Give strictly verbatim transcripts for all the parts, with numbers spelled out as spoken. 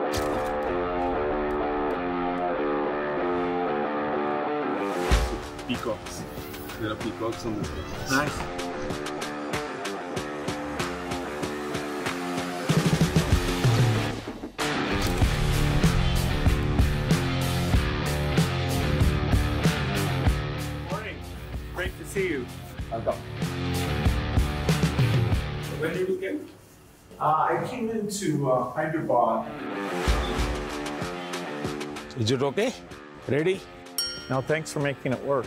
Peacocks. There are peacocks on the face. Nice. Morning. Great to see you. Welcome. When did you came? Uh, I came into uh, Hyderabad. Is it okay? Ready? No, thanks for making it work.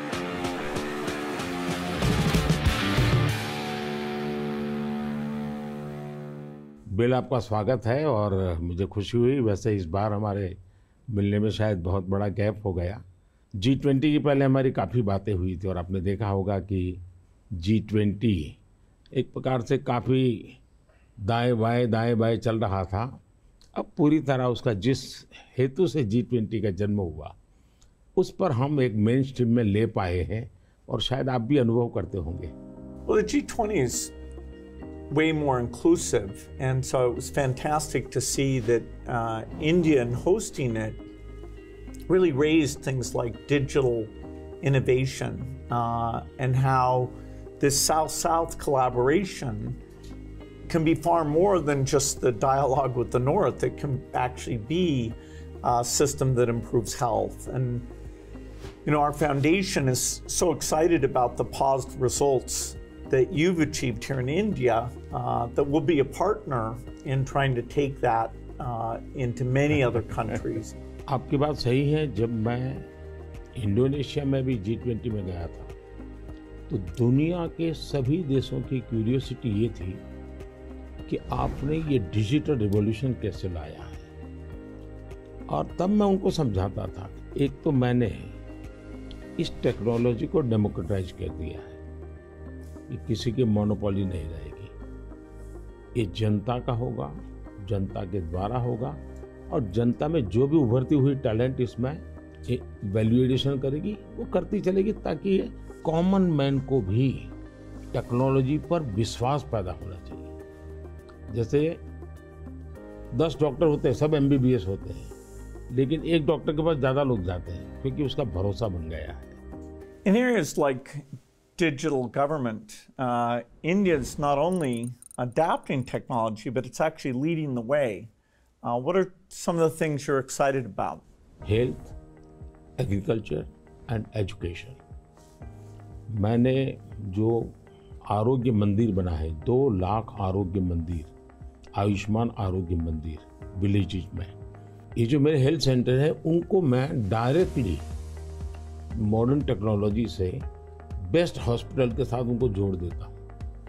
Bill, आपका स्वागत है और मुझे खुशी हुई। वैसे इस बार हमारे मिलने में शायद बहुत बड़ा गैप हो गया। जी ट्वेंटी की पहले हमारी काफ़ी बातें हुई थी और आपने देखा होगा कि जी ट्वेंटी एक प्रकार से काफ़ी दाएं बाएं दाएं बाएं चल रहा था। अब पूरी तरह उसका जिस हेतु से जी ट्वेंटी का जन्म हुआ उस पर हम एक मेन स्ट्रीम में ले पाए हैं और शायद आप भी अनुभव करते होंगे। Well, the G twenty is way more inclusive, and so it was fantastic to see that uh, India, in hosting it, really raised things like digital innovation uh, and how this South-South collaboration can be far more than just the dialogue with the North. It can actually be a system that improves health. And you know, our foundation is so excited about the positive results that you've achieved here in India uh, that we'll be a partner in trying to take that uh, into many other countries. आपकी बात सही है। जब मैं Indonesia में भी G twenty में गया था तो दुनिया के सभी देशों की क्यूरियोसिटी ये थी कि आपने ये डिजिटल रिवॉल्यूशन कैसे लाया है। और तब मैं उनको समझाता था, एक तो मैंने इस टेक्नोलॉजी को डेमोक्रेटाइज कर दिया है, ये किसी की मोनोपोली नहीं रहेगी, ये जनता का होगा, जनता के द्वारा होगा और जनता में जो भी उभरती हुई टैलेंट इसमें वैल्यू एडिशन करेगी वो करती चलेगी, ताकि कॉमन मैन को भी टेक्नोलॉजी पर विश्वास पैदा होना चाहिए। जैसे दस डॉक्टर होते हैं, सब एम बी बी एस होते हैं, लेकिन एक डॉक्टर के पास ज़्यादा लोग जाते हैं क्योंकि उसका भरोसा बन गया है। In areas like digital government, uh, India is not only adapting technology, but it's actually leading the way. Uh, what are some of the things you're excited about? Health, agriculture and education. मैंने जो आरोग्य मंदिर बना है, दो लाख आरोग्य मंदिर, आयुष्मान आरोग्य मंदिर विलेजेस में, ये जो मेरे हेल्थ सेंटर है उनको मैं डायरेक्टली मॉडर्न टेक्नोलॉजी से बेस्ट हॉस्पिटल के साथ उनको जोड़ देता हूँ।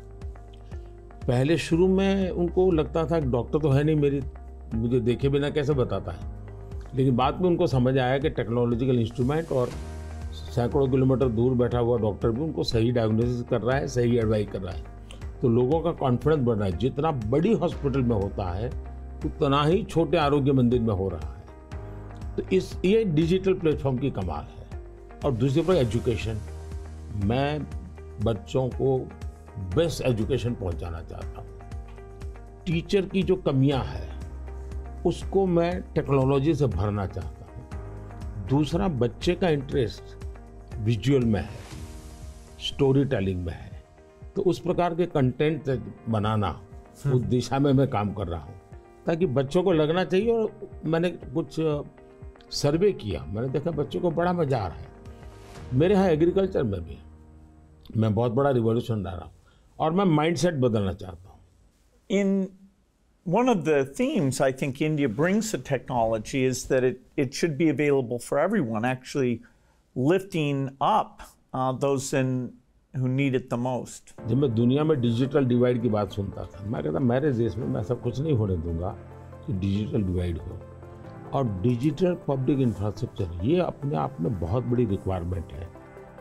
पहले शुरू में उनको लगता था कि डॉक्टर तो है नहीं, मेरी मुझे देखे बिना कैसे बताता है, लेकिन बाद में उनको समझ आया कि टेक्नोलॉजिकल इंस्ट्रूमेंट और सैकड़ों किलोमीटर दूर बैठा हुआ डॉक्टर भी उनको सही डायग्नोसिस कर रहा है, सही एडवाइस कर रहा है। तो लोगों का कॉन्फिडेंस बढ़ रहा है। जितना बड़ी हॉस्पिटल में होता है उतना ही छोटे आरोग्य मंदिर में हो रहा है। तो इस ये डिजिटल प्लेटफॉर्म की कमाल है। और दूसरी पर एजुकेशन, मैं बच्चों को बेस्ट एजुकेशन पहुंचाना चाहता हूं। टीचर की जो कमियां है उसको मैं टेक्नोलॉजी से भरना चाहता हूं। दूसरा, बच्चे का इंटरेस्ट विजुअल में है, स्टोरी टेलिंग में है, तो उस प्रकार के कंटेंट बनाना, उस दिशा में मैं काम कर रहा हूं ताकि बच्चों को लगना चाहिए। और मैंने कुछ सर्वे किया, मैंने देखा बच्चों को बड़ा मजा आ रहा है। मेरे यहाँ एग्रीकल्चर में भी मैं बहुत बड़ा रिवॉल्यूशन ला रहा हूँ और मैं माइंडसेट बदलना चाहता हूँ। In one of the themes I think India brings to technology is that it, it should be available for everyone, actually lifting up uh, those in who need it the most. जब मैं दुनिया में digital divide की बात सुनता था, मैं कहता मेरे देश में मैं ऐसा कुछ नहीं होने दूंगा कि डिजिटल डिवाइड हो। और डिजिटल पब्लिक इंफ्रास्ट्रक्चर ये अपने आप में बहुत बड़ी रिक्वायरमेंट है।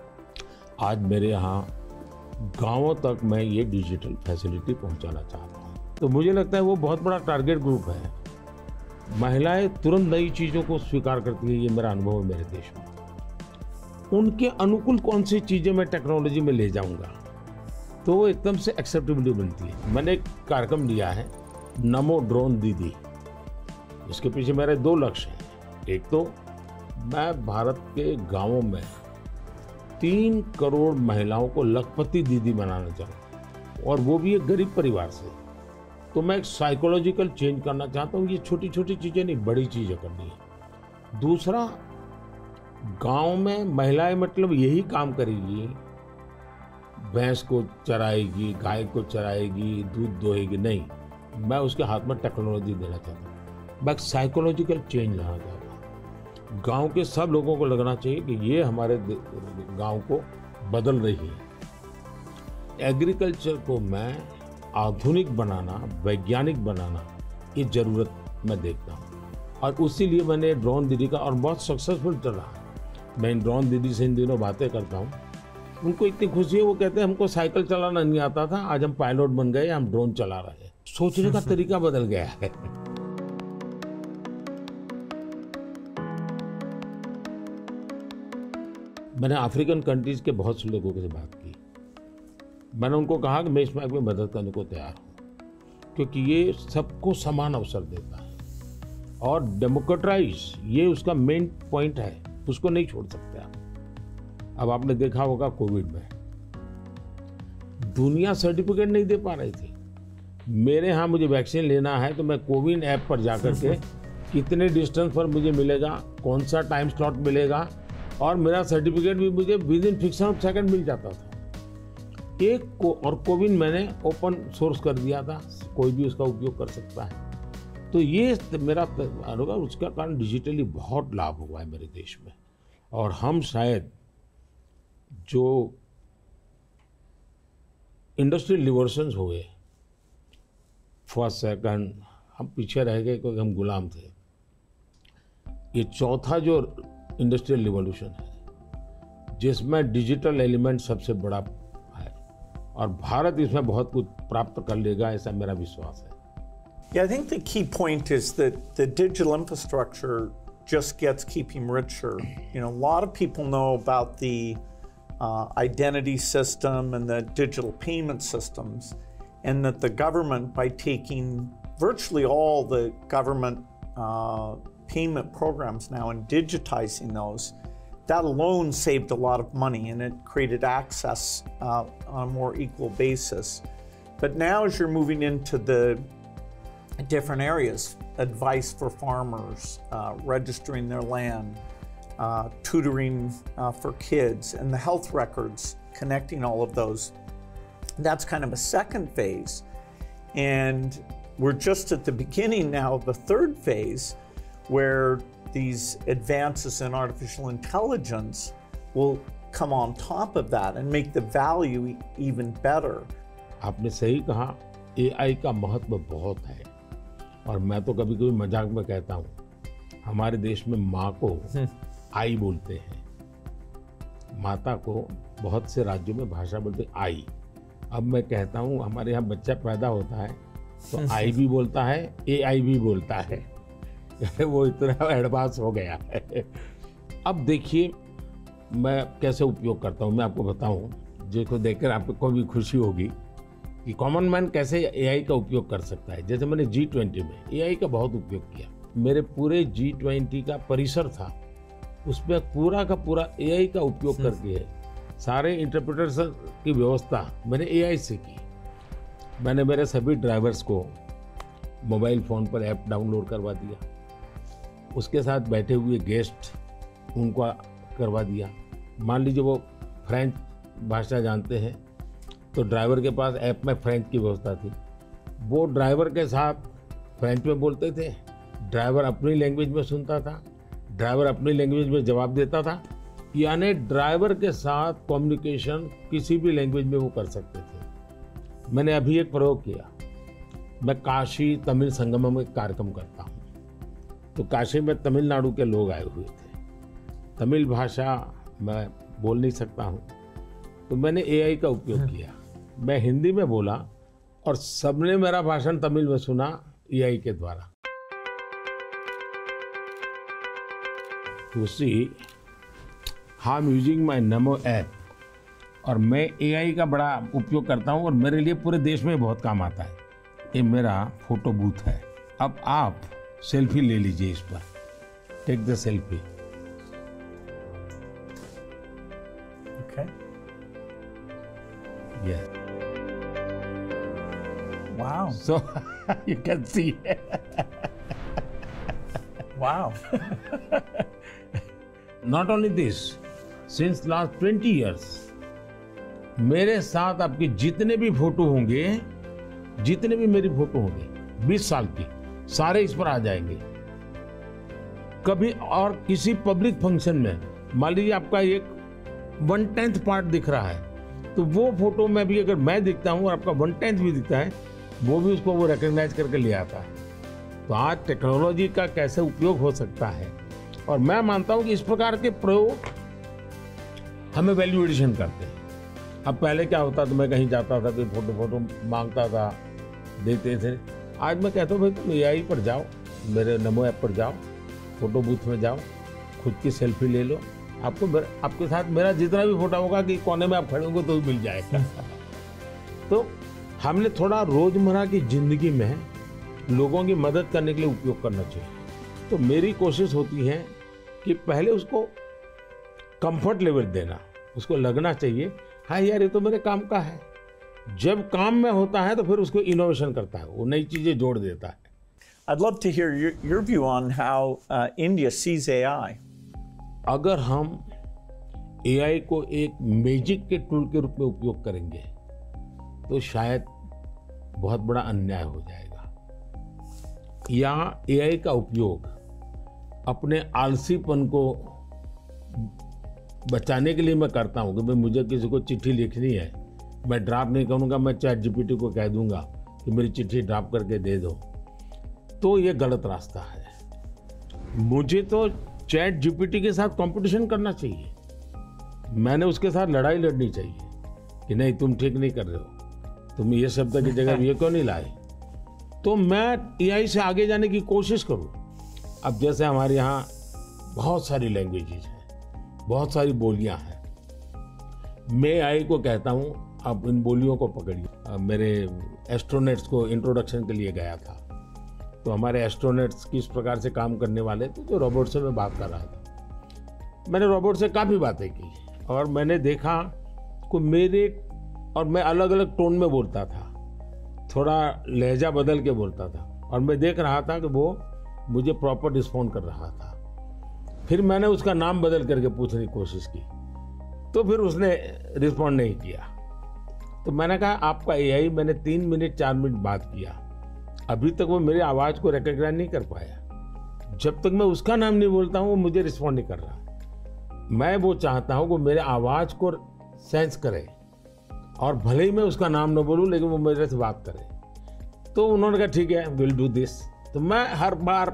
आज मेरे यहाँ गांवों तक मैं ये डिजिटल फैसिलिटी पहुंचाना चाहता हूँ। तो मुझे लगता है वो बहुत बड़ा टारगेट ग्रुप है। महिलाएं तुरंत नई चीज़ों को स्वीकार करती है, ये मेरा अनुभव है मेरे देश में। उनके अनुकूल कौन सी चीज़ें मैं टेक्नोलॉजी में ले जाऊंगा तो वो एकदम से एक्सेप्टेबिलिटी बनती है। मैंने एक कार्यक्रम लिया है, नमो ड्रोन दीदी। इसके पीछे मेरे दो लक्ष्य हैं। एक तो मैं भारत के गांवों में तीन करोड़ महिलाओं को लखपति दीदी बनाना चाहूँ, और वो भी एक गरीब परिवार से। तो मैं एक साइकोलॉजिकल चेंज करना चाहता हूँ। ये छोटी छोटी चीज़ें नहीं, बड़ी चीज़ें करनी है। दूसरा, गांव में महिलाएं मतलब यही काम करेगी, भैंस को चराएगी, गाय को चराएगी, दूध दोहेगी, नहीं। मैं उसके हाथ में टेक्नोलॉजी देना चाहता हूँ। मैं साइकोलॉजिकल चेंज लाना चाहता हूँ। गांव के सब लोगों को लगना चाहिए कि ये हमारे गांव को बदल रही है। एग्रीकल्चर को मैं आधुनिक बनाना, वैज्ञानिक बनाना, ये ज़रूरत मैं देखता हूँ। और उसी लिए मैंने ड्रोन दीदी का, और बहुत सक्सेसफुल चल रहा है। मैं ड्रोन दीदी से इन दिनों बातें करता हूँ, उनको इतनी खुशी है। वो कहते हैं हमको साइकिल चलाना नहीं आता था, आज हम पायलट बन गए, हम ड्रोन चला रहे हैं। सोचने का तरीका बदल गया है। मैंने अफ्रीकन कंट्रीज के बहुत से लोगों से बात की। मैंने उनको कहा कि मैं इसमें आपकी मदद करने को तैयार हूँ, क्योंकि ये सबको समान अवसर देता है और डेमोक्रेटाइज, ये उसका मेन पॉइंट है, उसको नहीं छोड़ सकते आप। अब आपने देखा होगा कोविड में दुनिया सर्टिफिकेट नहीं दे पा रही थी। मेरे यहाँ मुझे वैक्सीन लेना है तो मैं कोविन ऐप पर जाकर के कितने डिस्टेंस पर मुझे मिलेगा, कौन सा टाइम स्लॉट मिलेगा, और मेरा सर्टिफिकेट भी मुझे within fraction of second मिल जाता था। एक को और कोविन मैंने ओपन सोर्स कर दिया था, कोई भी उसका उपयोग कर सकता है। तो ये मेरा अनुभव, उसका कारण डिजिटली बहुत लाभ हुआ है मेरे देश में। और हम शायद जो इंडस्ट्रियल रिवॉल्यूशंस हुए, फर्स्ट सेकंड, हम पीछे रह गए क्योंकि हम गुलाम थे। ये चौथा जो इंडस्ट्रियल रिवॉल्यूशन है, जिसमें डिजिटल एलिमेंट सबसे बड़ा है, और भारत इसमें बहुत कुछ प्राप्त कर लेगा, ऐसा मेरा विश्वास है। Yeah, I think the key point is that the digital infrastructure just gets keeping richer. You know, a lot of people know about the uh, identity system and the digital payment systems, and that the government, by taking virtually all the government uh, payment programs now and digitizing those, that alone saved a lot of money, and it created access uh, on a more equal basis. But now as you're moving into the different areas, advice for farmers, uh, registering their land, uh, tutoring uh, for kids, and the health records, connecting all of those. That's kind of a second phase. And we're just at the beginning now of the third phase, where these advances in artificial intelligence will come on top of that and make the value even better. आपने सही कहा, ए आई का महत्व बहुत है। और मैं तो कभी कभी मजाक में कहता हूँ, हमारे देश में माँ को आई बोलते हैं, माता को बहुत से राज्यों में भाषा बोलते हैं आई। अब मैं कहता हूँ हमारे यहाँ बच्चा पैदा होता है तो आई भी बोलता है, ए आई भी बोलता है। वो इतना एडवांस हो गया है। अब देखिए मैं कैसे उपयोग करता हूँ, मैं आपको बताऊँ, जिसको देखकर आपको भी खुशी होगी कि कॉमन मैन कैसे ए आई का उपयोग कर सकता है। जैसे मैंने जी ट्वेंटी में ए आई का बहुत उपयोग किया। मेरे पूरे जी ट्वेंटी का परिसर था, उसमें पूरा का पूरा ए आई का उपयोग करके सारे इंटरप्रिटेशन की व्यवस्था मैंने ए आई से की। मैंने मेरे सभी ड्राइवर्स को मोबाइल फ़ोन पर ऐप डाउनलोड करवा दिया, उसके साथ बैठे हुए गेस्ट उनको करवा दिया। मान लीजिए वो फ्रेंच भाषा जानते हैं तो ड्राइवर के पास ऐप में फ्रेंच की व्यवस्था थी, वो ड्राइवर के साथ फ्रेंच में बोलते थे, ड्राइवर अपनी लैंग्वेज में सुनता था, ड्राइवर अपनी लैंग्वेज में जवाब देता था। यानी ड्राइवर के साथ कम्युनिकेशन किसी भी लैंग्वेज में वो कर सकते थे। मैंने अभी एक प्रयोग किया, मैं काशी तमिल संगम में कार्यक्रम करता हूँ, तो काशी में तमिलनाडु के लोग आए हुए थे, तमिल भाषा मैं बोल नहीं सकता हूँ, तो मैंने ए आई का उपयोग किया। मैं हिंदी में बोला और सबने मेरा भाषण तमिल में सुना ए आई के द्वारा। दूसरी, I am using my NaMo app, और मैं ए आई का बड़ा उपयोग करता हूँ और मेरे लिए पूरे देश में बहुत काम आता है। ये मेरा फोटो बूथ है। अब आप सेल्फी ले लीजिए इस पर, take the selfie. Okay. Yeah. Wow. So you can see. Wow. Not only this, since last twenty years, मेरे साथ आपके जितने भी फोटो होंगे, जितने भी मेरी फोटो होंगे बीस साल की, सारे इस पर आ जाएंगे। कभी और किसी पब्लिक फंक्शन में मान लीजिए आपका एक वन टेंथ पार्ट दिख रहा है, तो वो फोटो में भी अगर मैं दिखता हूँ और आपका वन टेंथ भी दिखता है, वो भी उसको वो रिकॉग्नाइज करके ले आता है। तो आज टेक्नोलॉजी का कैसे उपयोग हो सकता है, और मैं मानता हूँ कि इस प्रकार के प्रयोग हमें वैल्यू एडिशन करते हैं। अब पहले क्या होता था, मैं कहीं जाता था तो फोटो फोटो मांगता था, देते थे। आज मैं कहता हूँ भाई तुम ए आई पर जाओ, मेरे नमो ऐप पर जाओ, फोटो बूथ में जाओ, खुद की सेल्फी ले लो, आपको आपके साथ मेरा जितना भी फोटो होगा कि कोने में आप खड़े होंगे तो भी मिल जाएगा। तो हमने थोड़ा रोजमर्रा की जिंदगी में लोगों की मदद करने के लिए उपयोग करना चाहिए। तो मेरी कोशिश होती है कि पहले उसको कंफर्ट लेवल देना, उसको लगना चाहिए हाँ यार ये तो मेरे काम का है। जब काम में होता है तो फिर उसको इनोवेशन करता है, वो नई चीजें जोड़ देता है। I'd love to hear your, your view on how uh, India sees A I. अगर हम ए आई को एक मैजिक के टूल के रूप में उपयोग करेंगे तो शायद बहुत बड़ा अन्याय हो जाएगा। या ए आई का उपयोग अपने आलसीपन को बचाने के लिए मैं करता हूं कि भाई मुझे किसी को चिट्ठी लिखनी है, मैं ड्राफ्ट नहीं करूंगा, मैं चैट जी पी टी को कह दूंगा कि मेरी चिट्ठी ड्राफ्ट करके दे दो, तो ये गलत रास्ता है। मुझे तो चैट जी पी टी के साथ कंपटीशन करना चाहिए, मैंने उसके साथ लड़ाई लड़नी चाहिए कि नहीं तुम ठीक नहीं कर रहे हो, तुम ये शब्द की जगह ये क्यों नहीं लाए। तो मैं ए आई से आगे जाने की कोशिश करूं। अब जैसे हमारे यहाँ बहुत सारी लैंग्वेजेज हैं, बहुत सारी बोलियां हैं, मैं ए आई को कहता हूं आप इन बोलियों को पकड़िए। मेरे एस्ट्रोनॉट्स को इंट्रोडक्शन के लिए गया था, तो हमारे एस्ट्रोनॉट्स किस प्रकार से काम करने वाले थे, तो रोबोट से मैं बात कर रहा था। मैंने रोबोट से काफ़ी बातें की और मैंने देखा कि मेरे और मैं अलग अलग टोन में बोलता था, थोड़ा लहजा बदल के बोलता था, और मैं देख रहा था कि वो मुझे प्रॉपर रिस्पॉन्ड कर रहा था। फिर मैंने उसका नाम बदल करके पूछने की कोशिश की, तो फिर उसने रिस्पॉन्ड नहीं किया। तो मैंने कहा आपका ए आई, मैंने तीन मिनट चार मिनट बात किया, अभी तक वो मेरी आवाज को रिकॉग्नाइज नहीं कर पाया। जब तक मैं उसका नाम नहीं बोलता हूँ वो मुझे रिस्पॉन्ड नहीं कर रहा। मैं वो चाहता हूँ कि मेरे आवाज को सेंस करे, और भले ही मैं उसका नाम न बोलूँ लेकिन वो मेरे से बात करे। तो उन्होंने कहा ठीक है विल डू दिस। तो मैं हर बार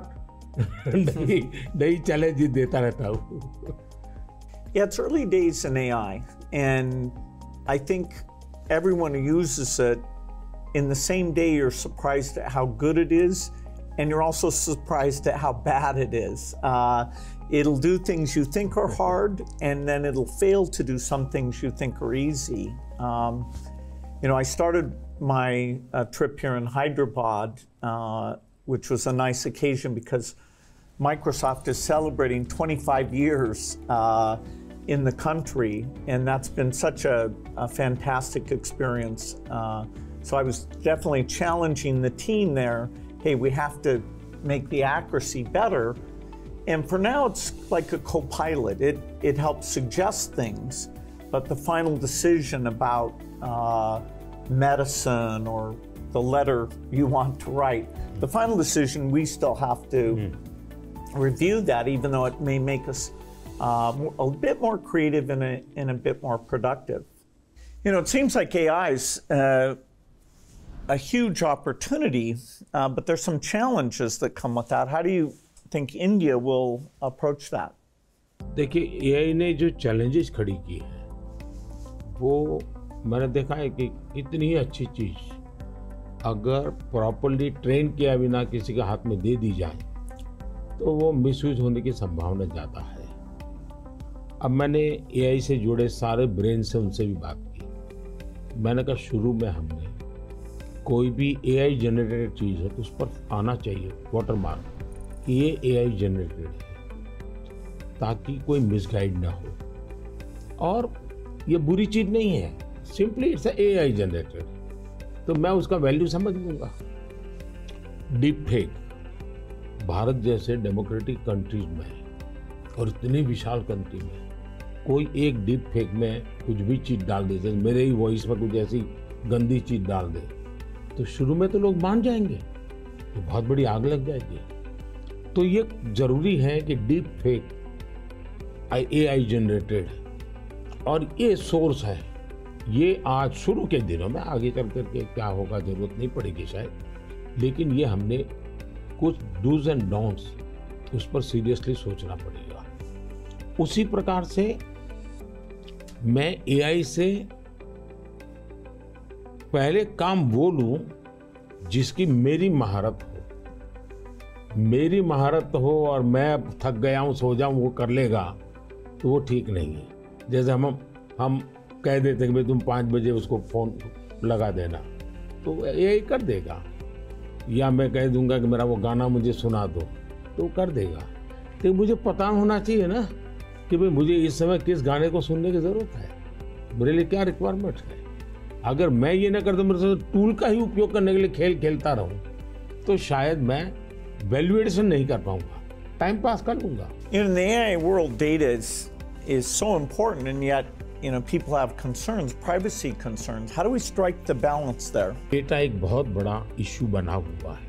नई नई चैलेंज देता रहता हूँ। Yeah, it's early days in A I, and I think everyone who uses it, in the same day you're surprised at how good it is, and you're also surprised at how bad it is. Uh, it'll do things you think are hard, and then it'll fail to do some things you think are easy. Um, you know, I started my uh, trip here in Hyderabad, uh, which was a nice occasion because Microsoft is celebrating twenty-five years uh, in the country, and that's been such a, a fantastic experience. Uh, so I was definitely challenging the team there. Hey, we have to make the accuracy better. And for now, it's like a co-pilot. It, it helps suggest things, but the final decision about uh, medicine or the letter you want to write, the final decision, we still have to mm. review that, even though it may make us uh, a bit more creative and a, and a bit more productive. You know, it seems like A I is uh, a huge opportunity, uh, but there's some challenges that come with that. How do you think India will approach that? देखिए, ए आई ने जो challenges खड़ी की है, वो मैंने देखा है कि इतनी अच्छी चीज अगर प्रॉपर्ली ट्रेन किया बिना किसी के हाथ में दे दी जाए तो वो मिसयूज होने की संभावना ज़्यादा है। अब मैंने ए आई से जुड़े सारे ब्रेन से उनसे भी बात की। मैंने कहा शुरू में हमने कोई भी ए आई जनरेटेड चीज़ है तो उस पर आना चाहिए वाटरमार्क, कि ये एआई जनरेटेड है ताकि कोई मिसगाइड ना हो। और ये बुरी चीज नहीं है, सिंपली इट्स एआई जनरेटेड, तो मैं उसका वैल्यू समझ लूंगा। डीप फेक भारत जैसे डेमोक्रेटिक कंट्रीज में और इतनी विशाल कंट्री में कोई एक डीप फेक में कुछ भी चीज डाल दे, जैसे मेरे ही वॉइस में कुछ ऐसी गंदी चीज डाल दे, तो शुरू में तो लोग मान जाएंगे, तो बहुत बड़ी आग लग जाएगी। तो ये जरूरी है कि डीप फेक एआई जनरेटेड और ये सोर्स है, ये आज शुरू के दिनों में, आगे चल करके क्या होगा जरूरत नहीं पड़ेगी शायद, लेकिन ये हमने कुछ डूज एंड डोंट्स उस पर सीरियसली सोचना पड़ेगा। उसी प्रकार से मैं एआई से पहले काम वो लूं जिसकी मेरी महारत हो। मेरी महारत हो और मैं थक गया हूं, सो जाऊं, वो कर लेगा, तो वो ठीक नहीं है। जैसे हम हम कह देते हैं कि भाई तुम पाँच बजे उसको फोन लगा देना, तो एआई कर देगा। या मैं कह दूंगा कि मेरा वो गाना मुझे सुना दो, तो वो कर देगा। तो मुझे पता होना चाहिए ना कि भाई मुझे इस समय किस गाने को सुनने की जरूरत है, मेरे लिए क्या रिक्वायरमेंट है। अगर मैं ये ना कर दूं, मेरे से टूल का ही उपयोग करने के लिए खेल खेलता रहूं, तो शायद मैं वैल्यूएशन नहीं कर पाऊंगा, टाइम पास कर लूंगा। In the A I world, data is is so important, and yet, you know, people have concerns, privacy concerns. How do we strike the balance there? Data एक बहुत बड़ा इश्यू बना हुआ है,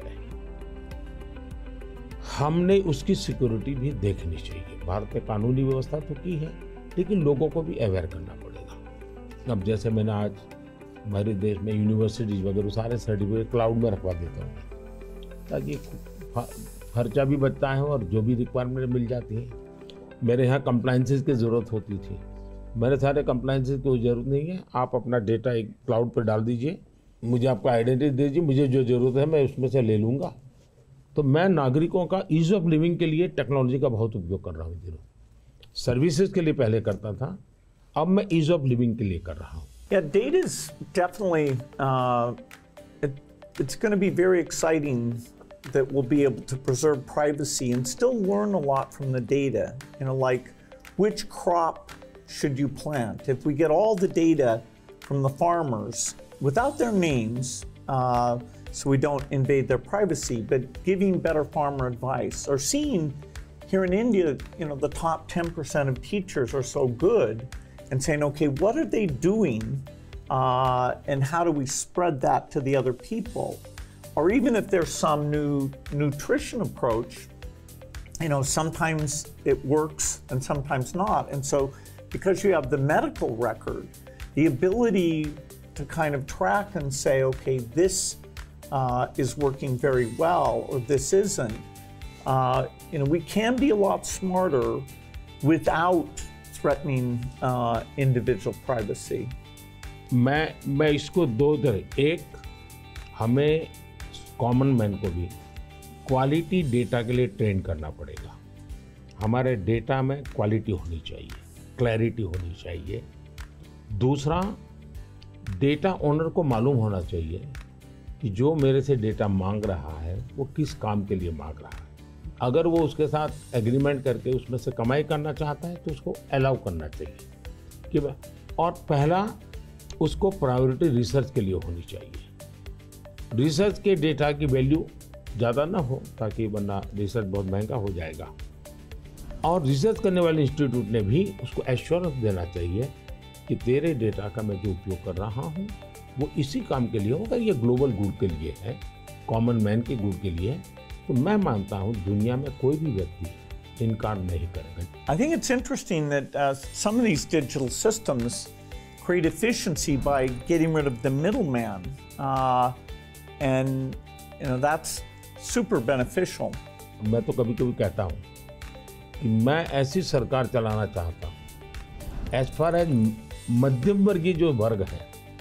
हमने उसकी सिक्योरिटी भी देखनी चाहिए। भारत में कानूनी व्यवस्था तो की है, लेकिन लोगों को भी अवेयर करना पड़ेगा। अब जैसे मैंने आज हमारे देश में यूनिवर्सिटीज वगैरह सारे सर्टिफिकेट क्लाउड में रखवा देता हूँ, ताकि खर्चा भी बचता है और जो भी रिक्वायरमेंट मिल जाती है। मेरे यहाँ कंप्लाइंसेस की ज़रूरत होती थी, मेरे सारे कंप्लाइंसेस की कोई ज़रूरत नहीं है, आप अपना डेटा एक क्लाउड पर डाल दीजिए, मुझे आपका आइडेंटिटी दीजिए, मुझे जो ज़रूरत है मैं उसमें से ले लूँगा। तो मैं नागरिकों का ईज ऑफ लिविंग के लिए टेक्नोलॉजी का बहुत उपयोग कर रहा हूँ। दिनों सर्विसेज के लिए पहले करता था, अब मैं ईज ऑफ लिविंग के लिए कर रहा हूँ। Yeah, data is definitely, uh, it, it's going to be very exciting that we'll be able to preserve privacy and still learn a lot from the data. You know, like which crop should you plant? If we get all the data from the farmers without their names, uh, so we don't invade their privacy, but giving better farmer advice, or seeing here in India, you know, the top ten percent of teachers are so good, and saying, okay, what are they doing, uh, and how do we spread that to the other people? Or even if there's some new nutrition approach, you know, sometimes it works and sometimes not. And so because you have the medical record, the ability to kind of track and say, okay, this uh, is working very well, or this isn't, uh, you know, we can be a lot smarter without threatening uh, individual privacy. मैं मैं इसको दो तरह, एक हमें common man को भी quality data के लिए ट्रेन करना पड़ेगा। हमारे डेटा में क्वालिटी होनी चाहिए, क्लैरिटी होनी चाहिए। दूसरा, डेटा ओनर को मालूम होना चाहिए कि जो मेरे से डेटा मांग रहा है वो किस काम के लिए मांग रहा है। अगर वो उसके साथ एग्रीमेंट करके उसमें से कमाई करना चाहता है तो उसको अलाउ करना चाहिए कि और पहला, उसको प्रायोरिटी रिसर्च के लिए होनी चाहिए। रिसर्च के डेटा की वैल्यू ज़्यादा ना हो, ताकि वरना रिसर्च बहुत महंगा हो जाएगा। और रिसर्च करने वाले इंस्टीट्यूट ने भी उसको एश्योरेंस देना चाहिए कि तेरे डेटा का मैं जो उपयोग कर रहा हूँ वो इसी काम के लिए होगा, ये ग्लोबल गुड के लिए है, कॉमन मैन के गुड के लिए है। तो मैं मानता हूँ दुनिया में कोई भी व्यक्ति इनकार नहीं करेगा। I think it's interesting that uh, some of these digital systems create efficiency by getting rid of the middleman, uh, and you know that's super beneficial. मैं तो कभी कभी कहता हूँ कि मैं ऐसी सरकार चलाना चाहता हूँ एज फार एज मध्यम वर्गीय जो वर्ग है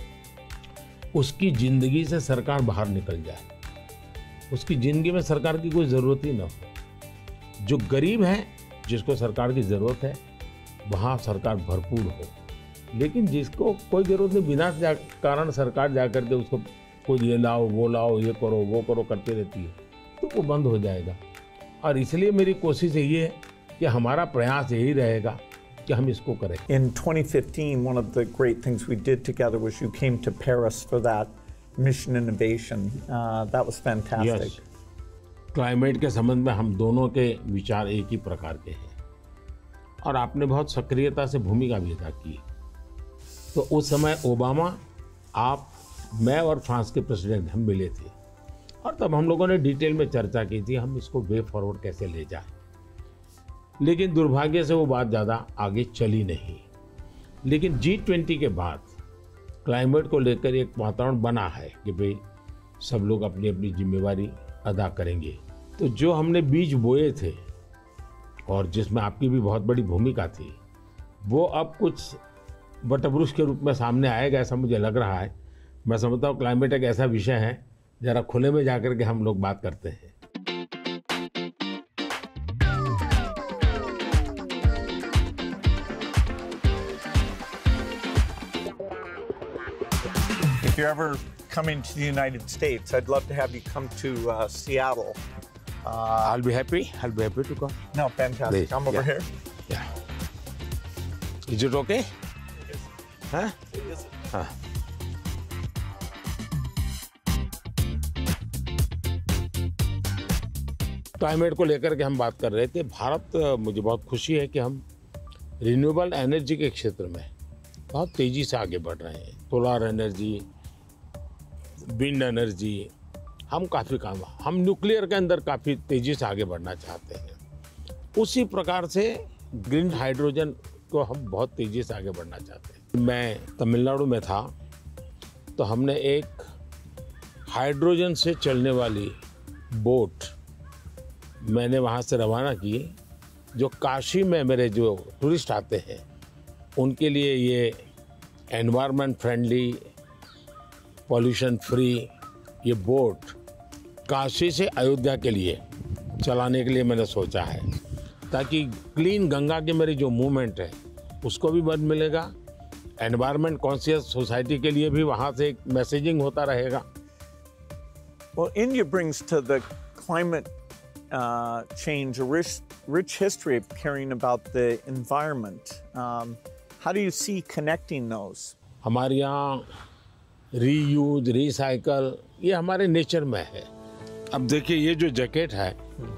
उसकी जिंदगी से सरकार बाहर निकल जाए, उसकी जिंदगी में सरकार की कोई ज़रूरत ही ना हो। जो गरीब है जिसको सरकार की ज़रूरत है वहाँ सरकार भरपूर हो, लेकिन जिसको कोई ज़रूरत नहीं, बिना कारण सरकार जा करके उसको कोई ये लाओ वो लाओ ये करो वो करो करती रहती है, तो वो बंद हो जाएगा। और इसलिए मेरी कोशिश यही है कि हमारा प्रयास यही रहेगा कि हम इसको करें। In twenty fifteen, one of the great things we did together was you came to Paris for that mission innovation. Uh, that was fantastic. Yes. Climate के संबंध में हम दोनों के विचार एक ही प्रकार के हैं और आपने बहुत सक्रियता से भूमिका भी अदा की। तो उस समय ओबामा, आप, मैं और फ्रांस के प्रेसिडेंट हम मिले थे और तब हम लोगों ने डिटेल में चर्चा की थी हम इसको वे फॉरवर्ड कैसे ले जाएं। लेकिन दुर्भाग्य से वो बात ज़्यादा आगे चली नहीं। लेकिन जी ट्वेंटी के बाद क्लाइमेट को लेकर एक वातावरण बना है कि भाई सब लोग अपनी अपनी जिम्मेवारी अदा करेंगे। तो जो हमने बीज बोए थे और जिसमें आपकी भी बहुत बड़ी भूमिका थी, वो अब कुछ वटवृक्ष के रूप में सामने आएगा ऐसा मुझे लग रहा है। मैं समझता हूँ क्लाइमेट एक ऐसा विषय है जरा खुले में जाकर के हम लोग बात करते हैं। If you're ever coming to the United States, I'd love to have you come to uh, Seattle. Uh, I'll be happy. I'll be happy to come. no, fantastic. Please, I'm over yeah. here. Yeah. Is it okay? Huh? Huh. Climate को लेकर के हम बात कर रहे थे। भारत, मुझे बहुत खुशी है कि हम रिन्यूएबल एनर्जी के क्षेत्र में बहुत तेज़ी से आगे बढ़ रहे हैं। सोलर एनर्जी, विंड एनर्जी, हम काफ़ी काम, हम न्यूक्लियर के अंदर काफ़ी तेज़ी से आगे बढ़ना चाहते हैं। उसी प्रकार से ग्रीन हाइड्रोजन को हम बहुत तेज़ी से आगे बढ़ना चाहते हैं। मैं तमिलनाडु में था तो हमने एक हाइड्रोजन से चलने वाली बोट मैंने वहाँ से रवाना की, जो काशी में मेरे जो टूरिस्ट आते हैं उनके लिए ये एनवायरनमेंट फ्रेंडली, पॉल्यूशन फ्री ये बोट काशी से अयोध्या के लिए चलाने के लिए मैंने सोचा है, ताकि क्लीन गंगा की मेरी जो मूवमेंट है उसको भी मदद मिलेगा, एनवायरनमेंट कॉन्शियस सोसाइटी के लिए भी वहाँ से एक मैसेजिंग होता रहेगा। Well, India brings to the climate uh, change a rich, rich history of caring about the environment. Um, how do you see connecting those? हमारे यहाँ रीयूज, रिसाइकल ये हमारे नेचर में है। अब देखिए ये जो जैकेट है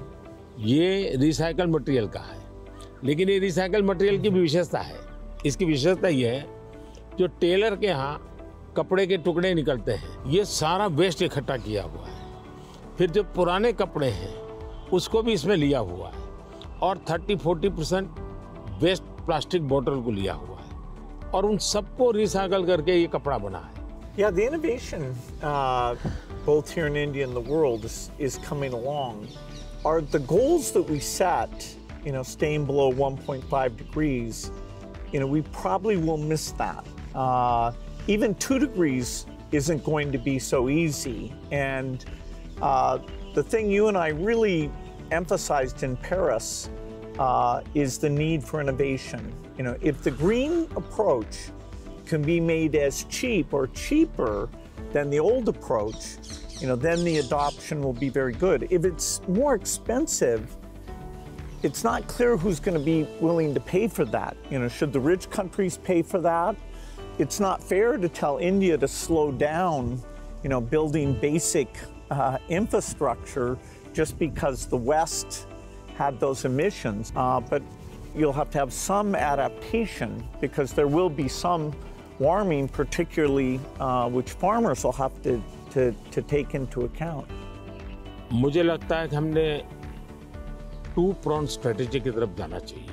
ये रिसाइकल मटेरियल का है, लेकिन ये रिसाइकल मटेरियल की भी विशेषता है। इसकी विशेषता ये है जो टेलर के यहाँ कपड़े के टुकड़े निकलते हैं ये सारा वेस्ट इकट्ठा किया हुआ है, फिर जो पुराने कपड़े हैं उसको भी इसमें लिया हुआ है और तीस चालीस परसेंट वेस्ट प्लास्टिक बोतल को लिया हुआ है और उन सबको रिसाइकल करके ये कपड़ा बना है। Yeah, the innovation uh, both here in India and the world is, is coming along. Are the goals that we set, you know, staying below one point five degrees, you know, we probably will miss that. Uh, even two degrees isn't going to be so easy. And uh, the thing you and I really emphasized in Paris uh, is the need for innovation. You know, if the green approach can be made as cheap or cheaper than the old approach, you know, then the adoption will be very good. If it's more expensive, it's not clear who's going to be willing to pay for that. You know, should the rich countries pay for that? It's not fair to tell India to slow down, you know, building basic uh, infrastructure just because the West had those emissions. Uh, but you'll have to have some adaptation because there will be some warming, particularly uh, which farmers will have to, to, to take into account. मुझे लगता है कि हमने to prawn strategy की तरफ जाना चाहिए।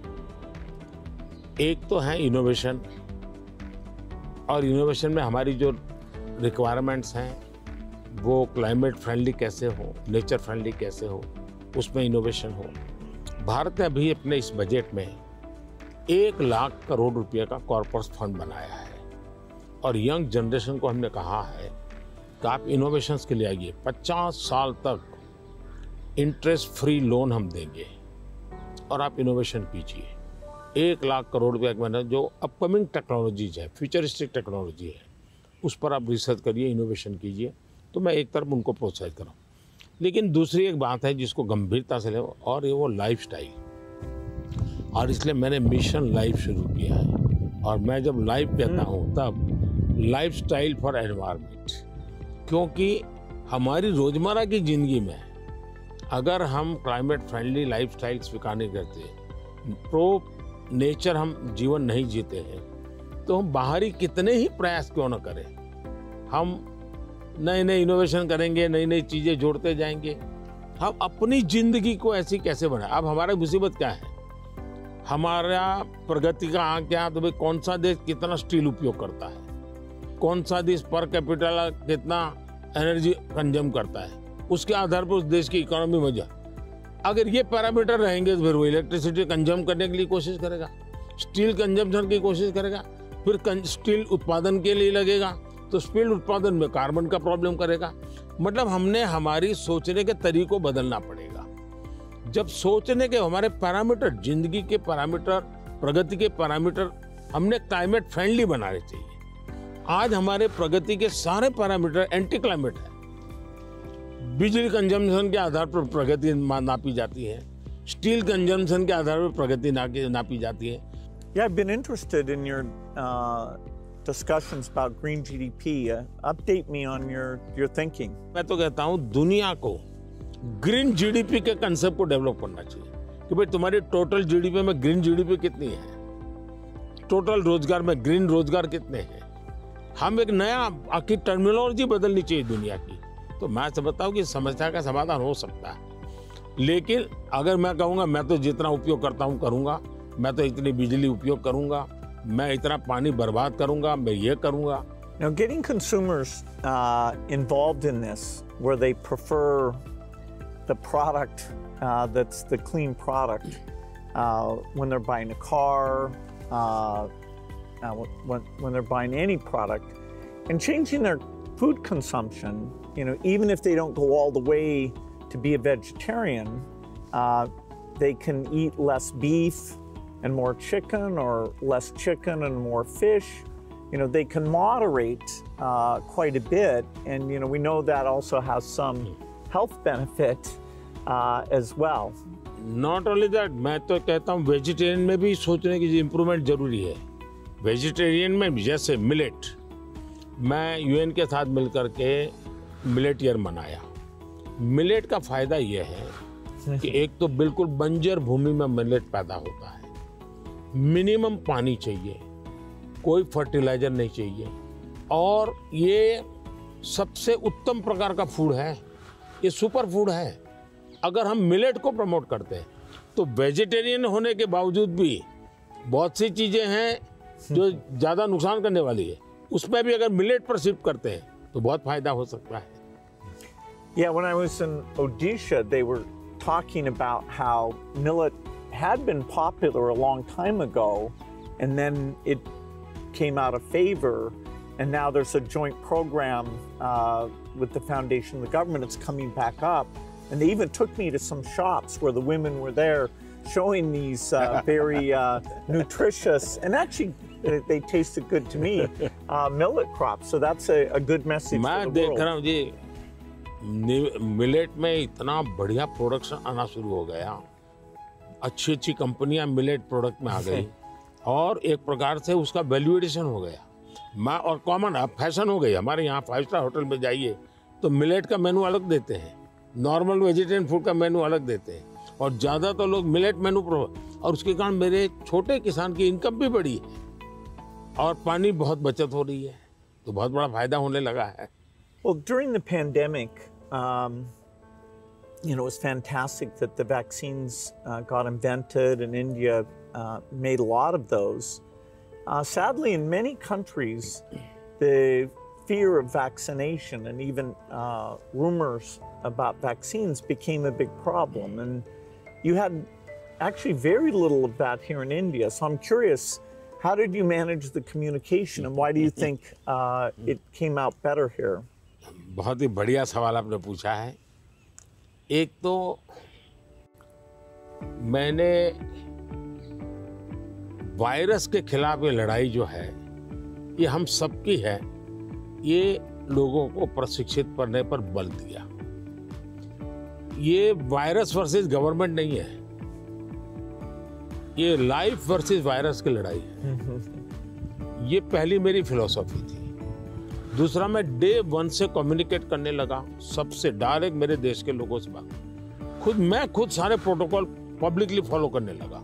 एक तो है इनोवेशन, और इनोवेशन में हमारी जो रिक्वायरमेंट्स हैं वो क्लाइमेट फ्रेंडली कैसे हो, नेचर फ्रेंडली कैसे हो, उसमें इनोवेशन हो। भारत ने अभी अपने इस बजट में एक लाख करोड़ रुपए का कॉर्पस फंड बनाया है और यंग जनरेशन को हमने कहा है कि आप इनोवेशंस के लिए आइए, पचास साल तक इंटरेस्ट फ्री लोन हम देंगे और आप इनोवेशन कीजिए। एक लाख करोड़ रुपए का जो अपकमिंग टेक्नोलॉजीज है, फ्यूचरिस्टिक टेक्नोलॉजी है, उस पर आप रिसर्च करिए, इनोवेशन कीजिए। तो मैं एक तरफ उनको प्रोत्साहित करूँ। लेकिन दूसरी एक बात है जिसको गंभीरता से ले, और ये वो लाइफस्टाइल। और इसलिए मैंने मिशन लाइफ शुरू किया है। और मैं जब लाइफ कहता हूँ तब लाइफस्टाइल फॉर एनवायरनमेंट, क्योंकि हमारी रोजमर्रा की जिंदगी में अगर हम क्लाइमेट फ्रेंडली लाइफस्टाइल स्वीकार नहीं करते, प्रो नेचर हम जीवन नहीं जीते हैं, तो हम बाहरी कितने ही प्रयास क्यों न करें, हम नए नए इनोवेशन करेंगे, नई नई चीजें जोड़ते जाएंगे, हम अपनी जिंदगी को ऐसी कैसे बनाए। अब हमारा मुसीबत क्या है, हमारा प्रगति का आंक क्या, तो भाई कौन सा देश कितना स्टील उपयोग करता है, कौन सा देश पर कैपिटल कितना एनर्जी कंज्यूम करता है, उसके आधार पर उस देश की इकोनॉमी में जा। अगर ये पैरामीटर रहेंगे तो फिर वो इलेक्ट्रिसिटी कंज्यूम करने के लिए कोशिश करेगा, स्टील कंजम्पशन की कोशिश करेगा, फिर स्टील उत्पादन के लिए लगेगा, तो स्टील उत्पादन में कार्बन का प्रॉब्लम करेगा। मतलब हमने हमारी सोचने के तरीकों बदलना पड़ेगा। जब सोचने के हमारे पैरामीटर, जिंदगी के पैरामीटर, प्रगति के पैरामीटर हमने क्लाइमेट फ्रेंडली बनाने चाहिए। आज हमारे प्रगति के सारे पैरामीटर एंटी क्लाइमेट है। बिजली कंजम्पशन के आधार पर प्रगति नापी जाती है, स्टील कंजम्पशन के आधार पर प्रगति नापी जाती है। Yeah, I've been interested in your uh, discussions about green G D P. Uh, update me on your your thinking. मैं तो कहता हूँ दुनिया को ग्रीन जीडीपी के कंसेप्ट को डेवलप करना चाहिए कि भाई तुम्हारी टोटल जीडीपी में ग्रीन जीडीपी कितनी है, टोटल रोजगार में ग्रीन रोजगार कितने हैं। हम एक नया आखिर टर्मिनोलॉजी बदलनी चाहिए दुनिया की। तो मैं समझता हूँ कि समस्या का समाधान हो सकता है, लेकिन अगर मैं कहूँगा मैं तो जितना उपयोग करता हूँ करूँगा, मैं तो इतनी बिजली उपयोग करूँगा, मैं इतना पानी बर्बाद करूँगा, मैं ये करूँगा। Now, getting consumers uh, involved in this, where they prefer the product uh, that's the clean product uh, when they're buying a car, uh, uh, when, when they're buying any product, and changing their food consumption, you know, even if they don't go all the way to be a vegetarian, uh, they can eat less beef and more chicken, or less chicken and more fish. You know, they can moderate uh, quite a bit, and you know, we know that also has some health benefit uh, as well. Not only that, मैं तो कहता हूँ vegetarian में भी सोचने की improvement जरूरी है। वेजिटेरियन में जैसे मिलेट, मैं यूएन के साथ मिलकर के मिलेट ईयर मनाया। मिलेट का फायदा यह है कि एक तो बिल्कुल बंजर भूमि में मिलेट पैदा होता है, मिनिमम पानी चाहिए, कोई फर्टिलाइजर नहीं चाहिए, और ये सबसे उत्तम प्रकार का फूड है, ये सुपर फूड है। अगर हम मिलेट को प्रमोट करते हैं तो वेजिटेरियन होने के बावजूद भी बहुत सी चीजें हैं जो ज्यादा नुकसान करने वाली है, उसमें भी अगर मिलेट पर शिफ्ट करते हैं तो बहुत फायदा हो सकता है। Yeah, when I was in Odisha, they were talking about how millet had been popular a long time ago, and then it came out of favor, and now there's a joint program uh, with the foundation and the government. It's coming back up, and they even took me to some shops where the women were there showing these uh, very uh, nutritious, and actually they tasted good to me, uh, millet crops. So that's a, a good message मैं for the देख world. रहा हूँ जी, millet में इतना बढ़िया production आना शुरू हो गया, अच्छी अच्छी कंपनियां मिलेट प्रोडक्ट में आ गई, और एक प्रकार से उसका वैल्यूएशन हो गया। मैं और कॉमन अब फैशन हो गई। हमारे यहाँ फाइव स्टार होटल में जाइए तो मिलेट का मेनू अलग देते हैं, नॉर्मल वेजिटेरियन फूड का मेनू अलग देते हैं, और ज़्यादातर लोग मिलेट मेनू पर, और उसके कारण मेरे छोटे किसान की इनकम भी बढ़ी है और पानी बहुत बचत हो रही है, तो बहुत बड़ा फायदा होने लगा है। Well, during the pandemic, um, you know, it was fantastic that the vaccines uh, got invented, and India uh, made a lot of those. Uh, sadly, in many countries, the fear of vaccination and even uh, rumors about vaccines became a big problem. And you had actually very little of that here in India. So I'm curious, how did you manage the communication, and why do you think uh, it came out better here? बहुत ही बढ़िया सवाल आपने पूछा है। एक तो मैंने virus के खिलाफ ये लड़ाई जो है, ये हम सबकी है, ये लोगों को प्रशिक्षित करने पर बल दिया। ये वायरस वर्सेस गवर्नमेंट नहीं है, ये लाइफ वर्सेस वायरस की लड़ाई है। ये पहली मेरी फिलॉसफी थी। दूसरा, मैं डे वन से कम्युनिकेट करने लगा सबसे डायरेक्ट मेरे देश के लोगों से बात। खुद मैं खुद सारे प्रोटोकॉल पब्लिकली फॉलो करने लगा,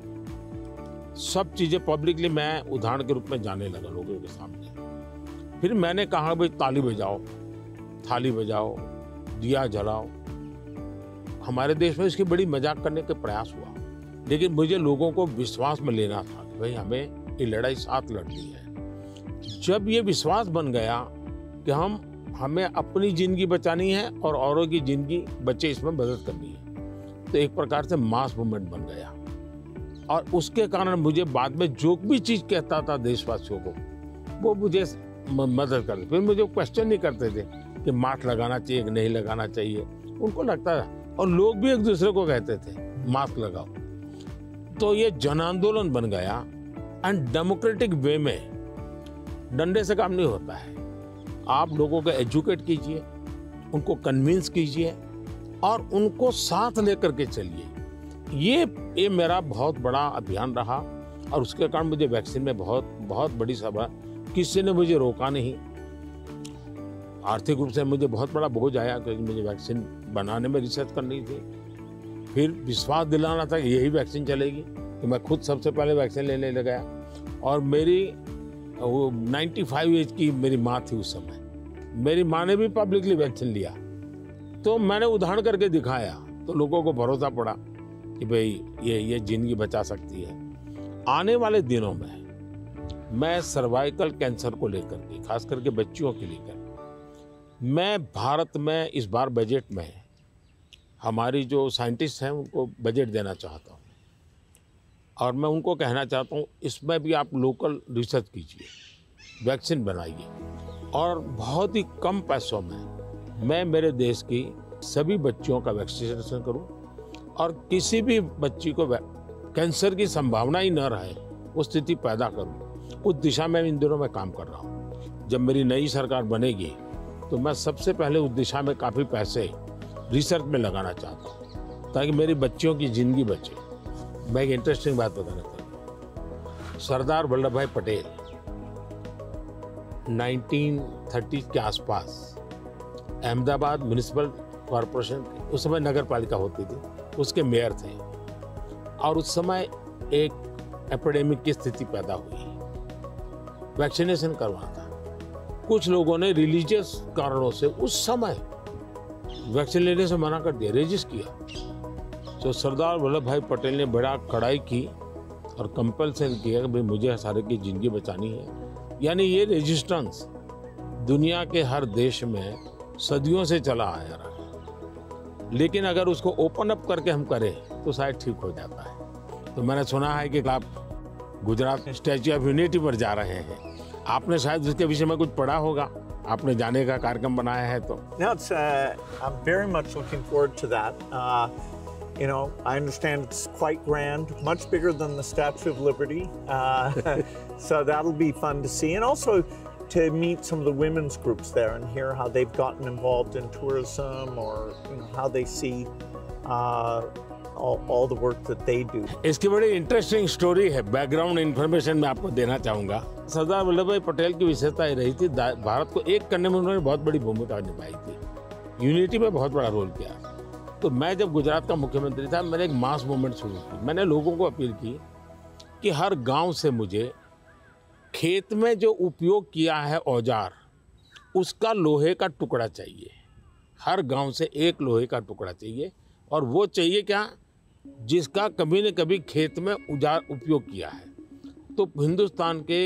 सब चीजें पब्लिकली मैं उदाहरण के रूप में जाने लगा लोगों के सामने। फिर मैंने कहा भाई ताली बजाओ, थाली बजाओ, दिया जलाओ। हमारे देश में इसकी बड़ी मजाक करने के प्रयास हुआ, लेकिन मुझे लोगों को विश्वास में लेना था कि भाई हमें ये लड़ाई साथ लड़नी है। जब ये विश्वास बन गया कि हम हमें अपनी जिंदगी बचानी है और औरों की जिंदगी बचे इसमें मदद करनी है, तो एक प्रकार से मास मूवमेंट बन गया। और उसके कारण मुझे बाद में जो भी चीज कहता था देशवासियों को, वो मुझे मदद करते। फिर मुझे क्वेश्चन नहीं करते थे कि मास्क लगाना चाहिए कि नहीं लगाना चाहिए, उनको लगता था। और लोग भी एक दूसरे को कहते थे मास्क लगाओ। तो ये जन आंदोलन बन गया। एंड डेमोक्रेटिक वे में डंडे से काम नहीं होता है। आप लोगों को एजुकेट कीजिए, उनको कन्विंस कीजिए और उनको साथ लेकर के चलिए। ये ये मेरा बहुत बड़ा अभियान रहा और उसके कारण मुझे वैक्सीन में बहुत बहुत बड़ी सभा, किसी ने मुझे रोका नहीं। आर्थिक रूप से मुझे बहुत बड़ा बोझ आया क्योंकि मुझे वैक्सीन बनाने में रिसर्च करनी थी। फिर विश्वास दिलाना था कि यही वैक्सीन चलेगी, कि मैं खुद सबसे पहले वैक्सीन लेने लग गया। और मेरी वो पचानवे एज की मेरी माँ थी उस समय, मेरी माँ ने भी पब्लिकली वैक्सीन लिया। तो मैंने उदाहरण करके दिखाया, तो लोगों को भरोसा पड़ा कि भाई ये ये जिंदगी बचा सकती है। आने वाले दिनों में मैं सर्वाइकल कैंसर को लेकर के, खास करके बच्चियों के लेकर, मैं भारत में इस बार बजट में हमारी जो साइंटिस्ट हैं उनको बजट देना चाहता हूँ। और मैं उनको कहना चाहता हूँ इसमें भी आप लोकल रिसर्च कीजिए, वैक्सीन बनाइए और बहुत ही कम पैसों में मैं मेरे देश की सभी बच्चियों का वैक्सीनेशन करूँ और किसी भी बच्ची को कैंसर की संभावना ही न रहे वो स्थिति पैदा करूँ। उस दिशा में इन दिनों मैं काम कर रहा हूँ। जब मेरी नई सरकार बनेगी तो मैं सबसे पहले उस दिशा में काफ़ी पैसे रिसर्च में लगाना चाहता हूँ ताकि मेरी बच्चियों की जिंदगी बचे। मैं एक इंटरेस्टिंग बात बताना चाहता हूँ। सरदार वल्लभ भाई पटेल उन्नीस तीस के आसपास अहमदाबाद म्युनिसिपल कॉरपोरेशन, उस समय नगर पालिका होती थी, उसके मेयर थे। और उस समय एक एपिडेमिक की स्थिति पैदा हुई, वैक्सीनेशन करवाना था। कुछ लोगों ने रिलीजियस कारणों से उस समय वैक्सीन लेने से मना कर दिया, रेजिस्ट किया। तो सरदार वल्लभ भाई पटेल ने बड़ा कड़ाई की और कंपल्सन किया कि भाई मुझे सारे की जिंदगी बचानी है। यानी ये रेजिस्टेंस दुनिया के हर देश में सदियों से चला आया रहा है, लेकिन अगर उसको ओपन अप करके हम करें तो शायद ठीक हो जाता है। तो मैंने सुना है कि आप गुजरात में स्टैच्यू ऑफ यूनिटी पर जा रहे हैं, आपने शायद उसके विषय में कुछ पढ़ा होगा, आपने जाने का कार्यक्रम बनाया है तो। No, it's, uh, I'm very much looking forward to that. Uh, you know, I understand it's quite grand, much bigger than the Statue of Liberty. Uh, so that'll be fun to see. And also to meet some of the women's groups there and hear how they've gotten involved in tourism or you know, how they see uh, all, all the work that they do. इसकी बड़ी interesting story है, background information मैं आपको देना चाहूँगा। सरदार वल्लभ भाई पटेल की विशेषता ये रही थी, भारत को एक करने में उन्होंने बहुत बड़ी भूमिका निभाई थी, यूनिटी में बहुत बड़ा रोल किया। तो मैं जब गुजरात का मुख्यमंत्री था, मैंने एक मास मूवमेंट शुरू की। मैंने लोगों को अपील की कि हर गांव से मुझे खेत में जो उपयोग किया है औजार, उसका लोहे का टुकड़ा चाहिए। हर गांव से एक लोहे का टुकड़ा चाहिए, और वो चाहिए क्या, जिसका कभी न कभी खेत में औजार उपयोग किया है। तो हिंदुस्तान के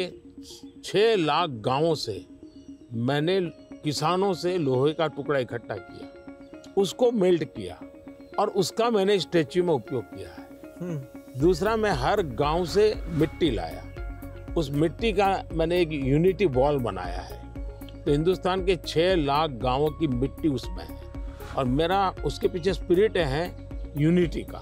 छः लाख गांवों से मैंने किसानों से लोहे का टुकड़ा इकट्ठा किया, उसको मेल्ट किया और उसका मैंने स्टैच्यू में उपयोग किया है। दूसरा, मैं हर गांव से मिट्टी लाया, उस मिट्टी का मैंने एक यूनिटी वॉल बनाया है। तो हिंदुस्तान के छः लाख गांवों की मिट्टी उसमें है, और मेरा उसके पीछे स्पिरिट है यूनिटी का।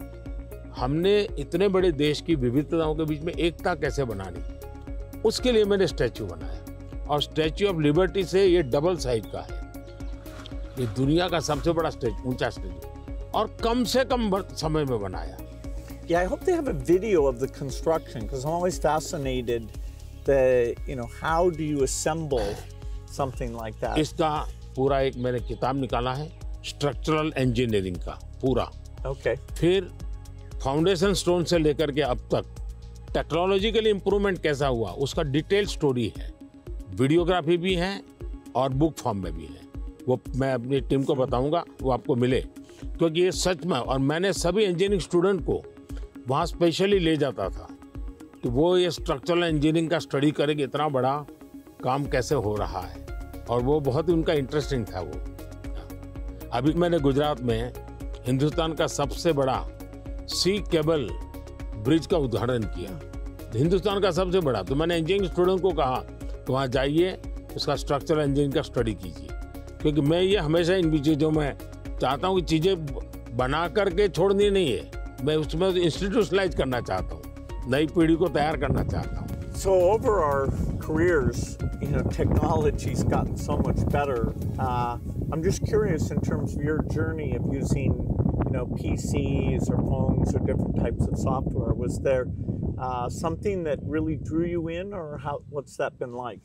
हमने इतने बड़े देश की विविधताओं के बीच में एकता कैसे बनानी, उसके लिए मैंने स्टैच्यू बनाया। और स्टैच्यू ऑफ लिबर्टी से ये डबल साइज का है, ये दुनिया का सबसे बड़ा स्टैच्यू, ऊंचा स्टैच्यू। और कम से कम समय में बनाया। Yeah, I hope they have a video of the construction because I'm always fascinated that, you know, how do you assemble something like that? इसका पूरा एक मैंने किताब निकाला है स्ट्रक्चरल इंजीनियरिंग का पूरा। Okay. फिर फाउंडेशन स्टोन से लेकर के अब तक टेक्नोलॉजिकल इम्प्रूवमेंट कैसा हुआ उसका डिटेल स्टोरी है, वीडियोग्राफी भी है और बुक फॉर्म में भी है। वो मैं अपनी टीम को बताऊंगा, वो आपको मिले, क्योंकि ये सच में, और मैंने सभी इंजीनियरिंग स्टूडेंट को वहाँ स्पेशली ले जाता था कि वो ये स्ट्रक्चरल इंजीनियरिंग का स्टडी करें कि इतना बड़ा काम कैसे हो रहा है, और वो बहुत ही उनका इंटरेस्टिंग था। वो अभी मैंने गुजरात में हिंदुस्तान का सबसे बड़ा सी केबल ब्रिज का उद्घाटन किया, हिंदुस्तान का सबसे बड़ा। तो मैंने इंजीनियरिंग स्टूडेंट को कहा तो वहाँ जाइए, उसका स्ट्रक्चरल इंजीनियरिंग का स्टडी कीजिए, क्योंकि मैं ये हमेशा इन चीज़ों में चाहता हूँ कि चीज़ें बना करके छोड़नी नहीं है, मैं उसमें इंस्टीट्यूशनलाइज करना चाहता हूँ, नई पीढ़ी को तैयार करना चाहता हूँ। So over our careers, you know, technology's gotten so much better. Uh, I'm just curious in terms of your journey of using, you know, P Cs or phones or different types of software. Was there uh, something that really drew you in, or how? What's that been like?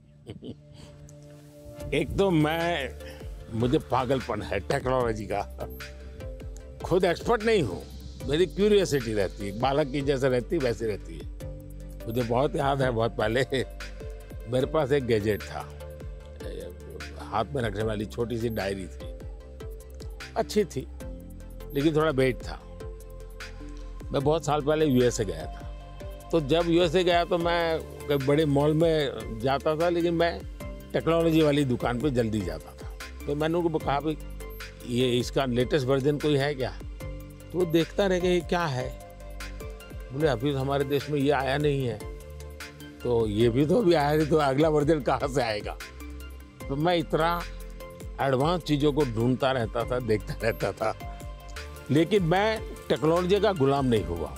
एक तो मैं मुझे पागलपन है technology का, खुद expert नहीं हूँ, मेरी क्यूरियोसिटी रहती है, बालक की जैसे रहती है वैसी रहती है। मुझे बहुत याद है, बहुत पहले मेरे पास एक गैजेट था, हाथ में रखने वाली छोटी सी डायरी थी, अच्छी थी लेकिन थोड़ा वेट था। मैं बहुत साल पहले यूएसए गया था, तो जब यूएसए गया तो मैं बड़े मॉल में जाता था, लेकिन मैं टेक्नोलॉजी वाली दुकान पे जल्दी जाता था। तो मैंने उनको कहा भाई ये इसका लेटेस्ट वर्जन कोई है क्या? तो वो देखता रह गया ये क्या है, बोले अभी तो हमारे देश में ये आया नहीं है, तो ये भी तो अभी आया नहीं, तो अगला वर्जन कहाँ से आएगा? तो मैं इतना एडवांस चीज़ों को ढूंढता रहता था, देखता रहता था, लेकिन मैं टेक्नोलॉजी का गुलाम नहीं हुआ,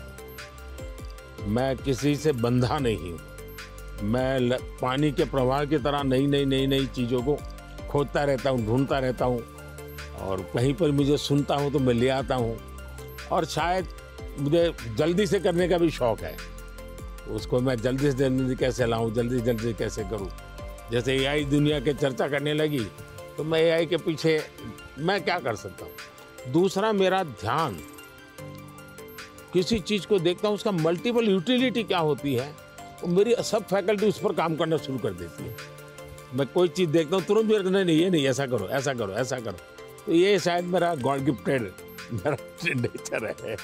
मैं किसी से बंधा नहीं हूँ। मैं पानी के प्रवाह की तरह नई नई नई नई चीज़ों को खोजता रहता हूँ, ढूंढता रहता हूँ, और कहीं पर मुझे सुनता हूँ तो मैं ले आता हूँ। और शायद मुझे जल्दी से करने का भी शौक है, उसको मैं जल्दी से जल्दी कैसे लाऊं, जल्दी जल्दी कैसे करूं। जैसे एआई दुनिया के चर्चा करने लगी तो मैं एआई के पीछे मैं क्या कर सकता हूं। दूसरा, मेरा ध्यान किसी चीज़ को देखता हूं, उसका मल्टीपल यूटिलिटी क्या होती है, तो मेरी सब फैकल्टी उस पर काम करना शुरू कर देती है। मैं कोई चीज़ देखता हूँ तुरंत मेरे नहीं नहीं ये नहीं, ऐसा करो ऐसा करो ऐसा करो। तो ये शायद मेरा गॉड गिफ्टेड मेरा नेचर है।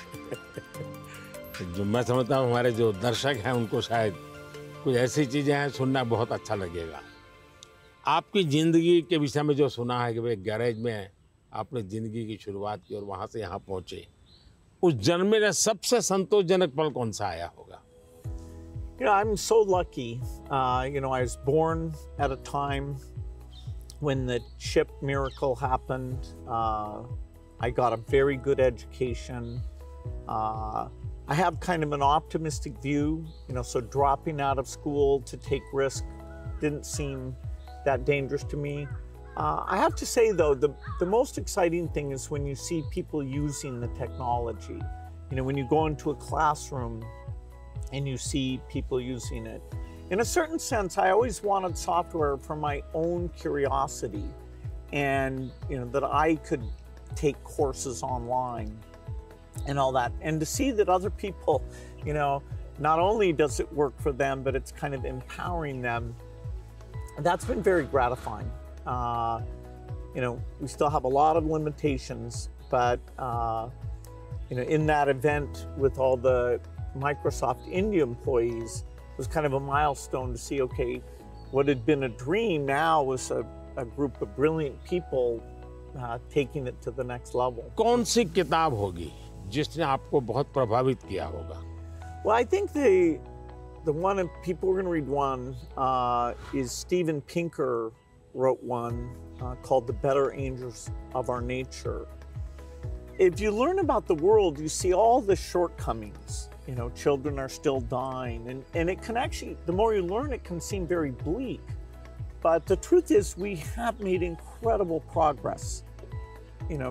जो मैं समझता हूँ हमारे जो दर्शक हैं उनको शायद कुछ ऐसी चीज़ें हैं सुनना बहुत अच्छा लगेगा। आपकी ज़िंदगी के विषय में जो सुना है कि भाई गैरेज में आपने ज़िंदगी की शुरुआत की और वहाँ से यहाँ पहुँचे, उस जन्म में सबसे संतोषजनक पल कौन सा आया होगा? You know, I'm so lucky. Uh, you know, I was born at a time when the chip miracle happened. Uh, I got a very good education. Uh, I have kind of an optimistic view, you know, so dropping out of school to take risk didn't seem that dangerous to me. Uh, I have to say, though, the, the most exciting thing is when you see people using the technology. You know, when you go into a classroom and you see people using it. In a certain sense, I always wanted software for my own curiosity, and, you know, that I could take courses online and all that. And to see that other people, you know, not only does it work for them, but it's kind of empowering them, that's been very gratifying. Uh, you know, we still have a lot of limitations, but, uh, you know, in that event with all the Microsoft India employees, it was kind of a milestone to see, okay, what had been a dream now was a, a group of brilliant people uh, taking it to the next level. कौन सी किताब होगी जिसने आपको बहुत प्रभावित किया होगा? Well, I think the the one, if people are going to read one, uh, is Steven Pinker wrote one uh, called The Better Angels of Our Nature. If you learn about the world, you see all the shortcomings. You know, children are still dying, and, and it can actually, the more you learn, it can seem very bleak. But the truth is, we have made incredible progress. You know,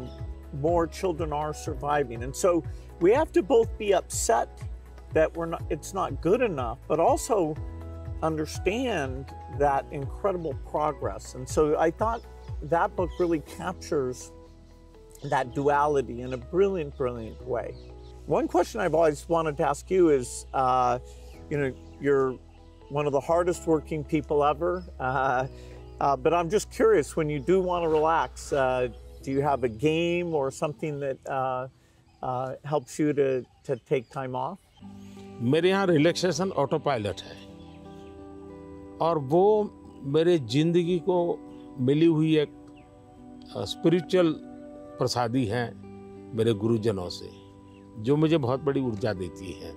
more children are surviving. And so we have to both be upset that we're not, it's not good enough, but also understand that incredible progress. And so I thought that book really captures that duality in a brilliant, brilliant way. One question I've always wanted to ask you is, uh, you know, you're one of the hardest working people ever, uh, uh, but I'm just curious, when you do want to relax, uh, do you have a game or something that uh, uh, helps you to, to take time off? मेरे यहाँ relaxation auto pilot है और वो मेरे जिंदगी को मिली हुई एक स्पिरिचुअल प्रसादी है मेरे गुरुजनों से, जो मुझे बहुत बड़ी ऊर्जा देती है।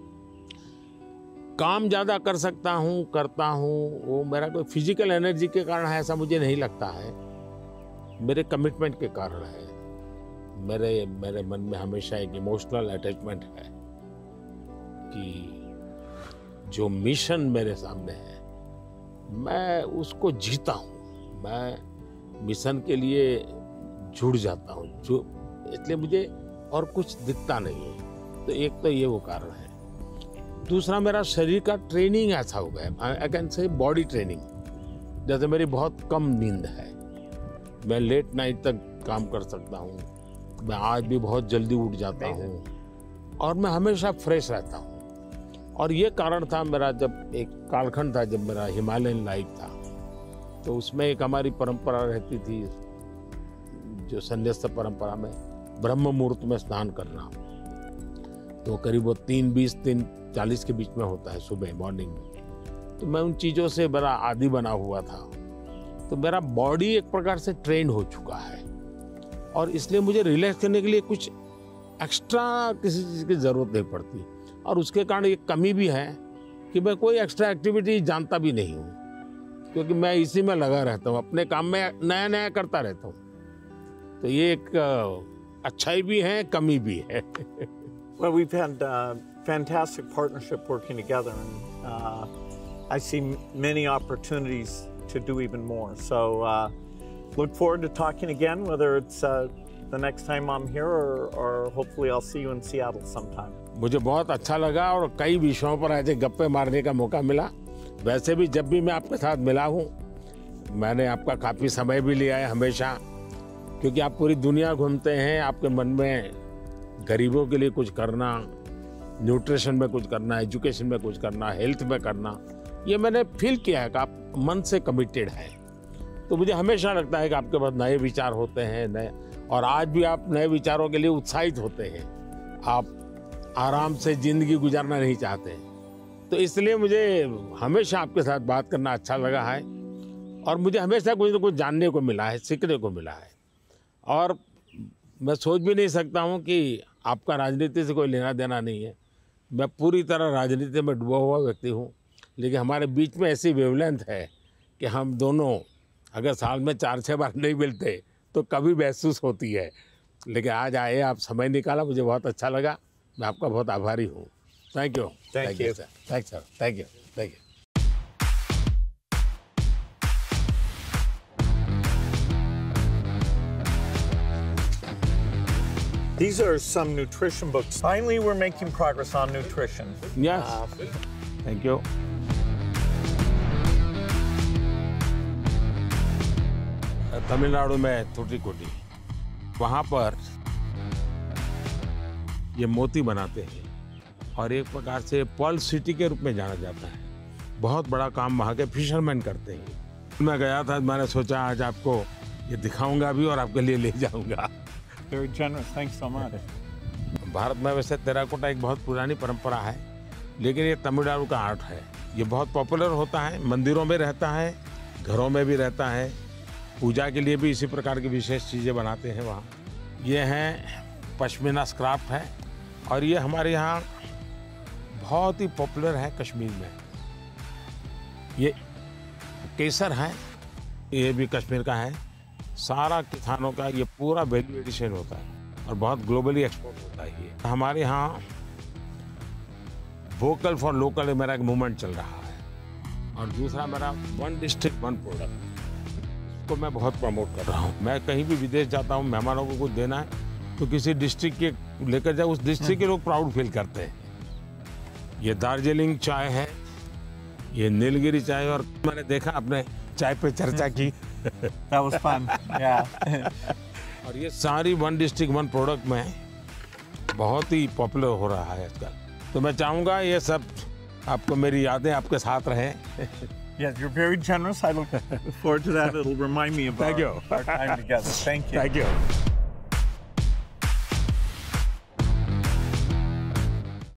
काम ज़्यादा कर सकता हूँ, करता हूँ, वो मेरा कोई फिजिकल एनर्जी के कारण है ऐसा मुझे नहीं लगता है, मेरे कमिटमेंट के कारण है। मेरे मेरे मन में हमेशा एक इमोशनल अटैचमेंट है कि जो मिशन मेरे सामने है मैं उसको जीता हूँ, मैं मिशन के लिए जुड़ जाता हूँ, जो इसलिए मुझे और कुछ दिखता नहीं है। तो एक तो ये वो कारण है। दूसरा, मेरा शरीर का ट्रेनिंग ऐसा हो गया, I can say body training. जैसे मेरी बहुत कम नींद है, मैं लेट नाइट तक काम कर सकता हूँ, मैं आज भी बहुत जल्दी उठ जाता हूँ और मैं हमेशा फ्रेश रहता हूँ। और ये कारण था मेरा, जब एक कालखंड था जब मेरा हिमालयन लाइफ था, तो उसमें एक हमारी परंपरा रहती थी, जो संन्यास्त परंपरा में ब्रह्म मुहूर्त में स्नान करना, तो करीब वो तीन बीस तीन चालीस के बीच में होता है सुबह मॉर्निंग में। तो मैं उन चीज़ों से बड़ा आदी बना हुआ था, तो मेरा बॉडी एक प्रकार से ट्रेंड हो चुका है और इसलिए मुझे रिलैक्स करने के लिए कुछ एक्स्ट्रा किसी चीज़ की ज़रूरत नहीं पड़ती। और उसके कारण एक कमी भी है कि मैं कोई एक्स्ट्रा एक्टिविटी जानता भी नहीं हूँ, क्योंकि मैं इसी में लगा रहता हूँ, अपने काम में नया नया करता रहता हूँ। तो ये एक अच्छाई भी है, कमी भी है। Well, we've had uh, fantastic partnership working together, and uh, I see many opportunities to do even more. So uh, look forward to talking again, whether it's uh, the next time I'm here or, or hopefully I'll see you in Seattle sometime. मुझे बहुत अच्छा लगा और कई विषयों पर ऐसे गप्पे मारने का मौका मिला। वैसे भी जब भी मैं आपके साथ मिला हूँ, मैंने आपका काफ़ी समय भी लिया है हमेशा, क्योंकि आप पूरी दुनिया घूमते हैं, आपके मन में गरीबों के लिए कुछ करना, न्यूट्रिशन में कुछ करना, एजुकेशन में कुछ करना, हेल्थ में करना, ये मैंने फील किया है कि आप मन से कमिटेड हैं। तो मुझे हमेशा लगता है कि आपके पास नए विचार होते हैं, नए, और आज भी आप नए विचारों के लिए उत्साहित होते हैं। आप आराम से ज़िंदगी गुजारना नहीं चाहते, तो इसलिए मुझे हमेशा आपके साथ बात करना अच्छा लगा है और मुझे हमेशा कुछ न कुछ जानने को मिला है, सीखने को मिला है। और मैं सोच भी नहीं सकता हूँ कि आपका राजनीति से कोई लेना देना नहीं है। मैं पूरी तरह राजनीति में डूबा हुआ व्यक्ति हूँ, लेकिन हमारे बीच में ऐसी वेवलेंथ है कि हम दोनों अगर साल में चार छः बार नहीं मिलते तो कभी महसूस होती है। लेकिन आज आए, आप समय निकाला, मुझे बहुत अच्छा लगा। मैं आपका बहुत आभारी हूँ। Thank you. Thank you. Sir. Thank sir. Thank you. Thank you. These are some nutrition books. Finally, we're making progress on nutrition. Yes. Uh, thank you. Tamil Nadu में तुटिकोटी, वहाँ पर ये मोती बनाते हैं और एक प्रकार से पर्ल सिटी के रूप में जाना जाता है। बहुत बड़ा काम वहाँ के फिशरमैन करते हैं। मैं गया था, मैंने सोचा आज आपको ये दिखाऊंगा भी और आपके लिए ले जाऊंगा। Very generous. Thanks so much. Bharat में वैसे टेराकोटा एक बहुत पुरानी परंपरा है, लेकिन ये तमिलनाडु का आर्ट है। ये बहुत पॉपुलर होता है, मंदिरों में रहता है, घरों में भी रहता है, पूजा के लिए भी इसी प्रकार की विशेष चीज़ें बनाते हैं वहाँ। ये हैं पश्मीना स्क्राफ्ट है और ये हमारे यहाँ बहुत ही पॉपुलर है कश्मीर में। ये केसर है, ये भी कश्मीर का है। सारा किसानों का ये पूरा वैल्यू एडिशन होता है और बहुत ग्लोबली एक्सपोर्ट होता है। ये हमारे यहाँ वोकल फॉर लोकल मेरा एक मूवमेंट चल रहा है और दूसरा मेरा वन डिस्ट्रिक्ट वन प्रोडक्ट, को मैं बहुत प्रमोट कर रहा हूँ। मैं कहीं भी विदेश जाता हूँ, मेहमानों को कुछ देना है तो किसी डिस्ट्रिक्ट के लेकर जाओ, उस डिस्ट्रिक्ट के लोग प्राउड फील करते हैं। ये दार्जिलिंग चाय है, ये नीलगिरी चाय, और मैंने देखा आपने चाय पे चर्चा की। That was fun. Yeah. और ये सारी वन डिस्ट्रिक्ट वन प्रोडक्ट में बहुत ही पॉपुलर हो रहा है आजकल। तो मैं चाहूँगा ये सब आपको, मेरी यादें आपके साथ रहें। Yes, you're very generous. I look forward to that. It'll remind me of Thank our, you. our time together. Thank you. Thank you.